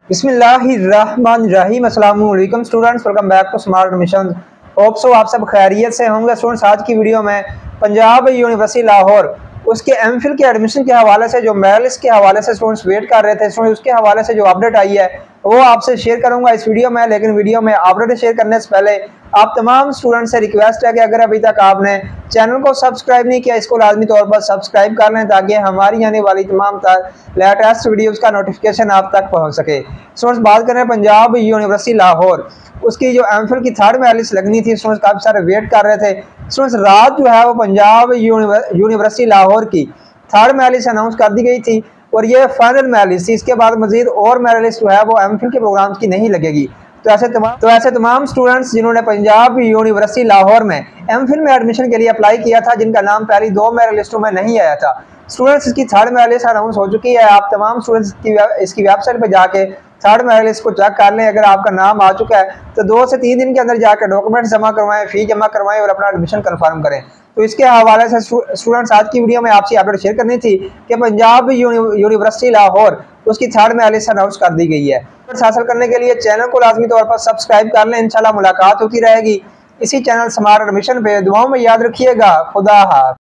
बिस्मिल्लाहिर्रहमानिर्रहीम। अस्सलाम वालेकुम students, welcome back to smart admission. Hope so आप सब खैरियत से होंगे। स्टूडेंट्स, आज की वीडियो में पंजाब यूनिवर्सिटी लाहौर उसके एमफिल के एडमिशन के हवाले से जो मेरिट लिस्ट के हवाले से स्टूडेंट्स वेट कर रहे थे, स्टूडेंट्स उसके हवाले से जो अपडेट आई है वो आपसे शेयर करूंगा इस वीडियो में। लेकिन वीडियो में अपडेट शेयर करने से पहले आप तमाम स्टूडेंट से रिक्वेस्ट है कि अगर अभी तक आपने चैनल को सब्सक्राइब नहीं किया, इसको लाजमी तौर पर सब्सक्राइब कर लें ताकि हमारी आने वाली तमाम लेटेस्ट वीडियोस का नोटिफिकेशन आप तक पहुंच सके। स्टूडेंट्स, बात करें पंजाब यूनिवर्सिटी लाहौर, उसकी जो एमफिल की थर्ड मेरिट लिस्ट लगनी थी, स्टूडेंट्स काफ़ी सारे वेट कर रहे थे। स्टूडेंट्स, रात जो है वो पंजाब यूनिवर्सिटी लाहौर की थर्ड मेरिट लिस्ट अनाउंस कर दी गई थी और ये फाइनल मेरिट लिस्ट थी। इसके बाद मजीद और मेरिट लिस्ट जो है वो एमफिल के प्रोग्राम्स की नहीं लगेगी। तो ऐसे तमाम स्टूडेंट्स जिन्होंने पंजाब यूनिवर्सिटी लाहौर में एमफिल में एडमिशन के लिए अप्लाई किया था, जिनका नाम पहली दो मेरिट लिस्टों में नहीं आया था, स्टूडेंट्स इसकी थर्ड मेरिट लिस्ट अनाउंस हो चुकी है। आप तमाम स्टूडेंट्स इसकी वेबसाइट पर जाके थर्ड मेरिट लिस्ट को चेक कर लें। अगर आपका नाम आ चुका है तो 2 से 3 दिन के अंदर जाकर डॉक्यूमेंट जमा करवाएं, फी जमा करवाएं और अपना एडमिशन कंफर्म करें। तो इसके हवाले से स्टूडेंट्स आज की वीडियो में आपसे अपडेट शेयर करनी थी कि पंजाब यूनिवर्सिटी लाहौर उसकी थर्ड मेरिट लिस्ट अनाउंस कर दी गई है। हासिल करने के लिए चैनल को लाजमी तौर पर सब्सक्राइब कर लें। इंशाल्लाह मुलाकात होती रहेगी इसी चैनल स्मार्ट एडमिशन पे। दुआओं में याद रखिएगा। खुदा हाफ़िज़।